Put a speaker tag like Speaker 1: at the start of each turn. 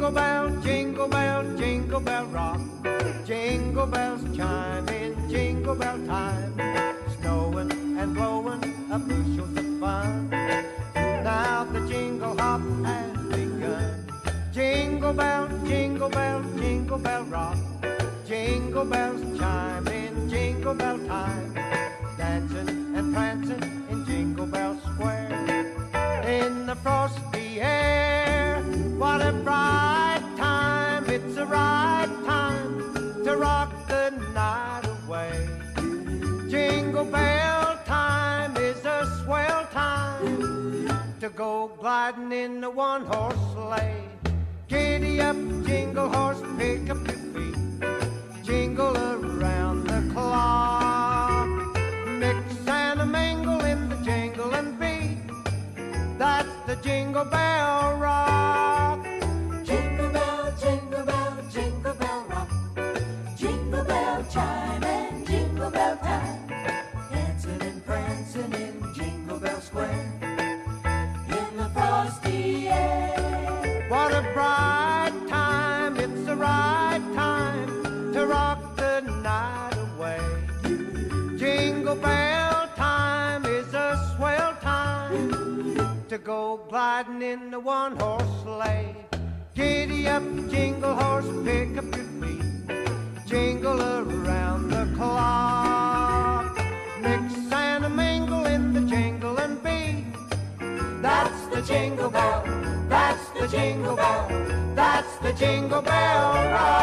Speaker 1: jingle bell rock. Jingle bells chime in jingle bell time. Snowing and blowing up bushels of fun. Now the jingle hop has begun. Jingle bell rock. Jingle bells chime in jingle bell time. Dancing and prancing in Jingle Bell Square. In the frosty air, what a bright time. It's a right time to rock the night away. Jingle bell time is a swell time to go gliding in a one-horse sleigh. Giddy up, jingle horse, pick up your feet. Jingle around the clock. Mix and a mingle in the jingling beat. That's the Jingle Bell Rock.
Speaker 2: Jingle bell, jingle bell, jingle bell rock. Jingle bell chime and jingle bell time. Dancing and prancing in Jingle Bell Square. In the frosty air.
Speaker 1: What a bright time, it's the right time to rock the night away. Jingle bell time is a swell time to go gliding in the one-horse sleigh. Giddy up, jingle horse, pick up your feet. Jingle around the clock. Mix and a mingle in the jingling beat. That's the Jingle Bell, that's the Jingle Bell, that's the Jingle Bell Rock.